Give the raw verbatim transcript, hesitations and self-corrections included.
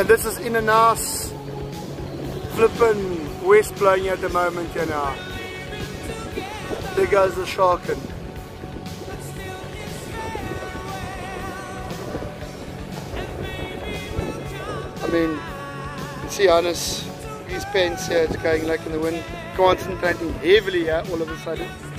And this is in a nice flippin' west blowing at the moment, you know. There goes the Sharkan. I mean, see Hannes, his pants here, it's going like in the wind, concentrating heavily here all of a sudden.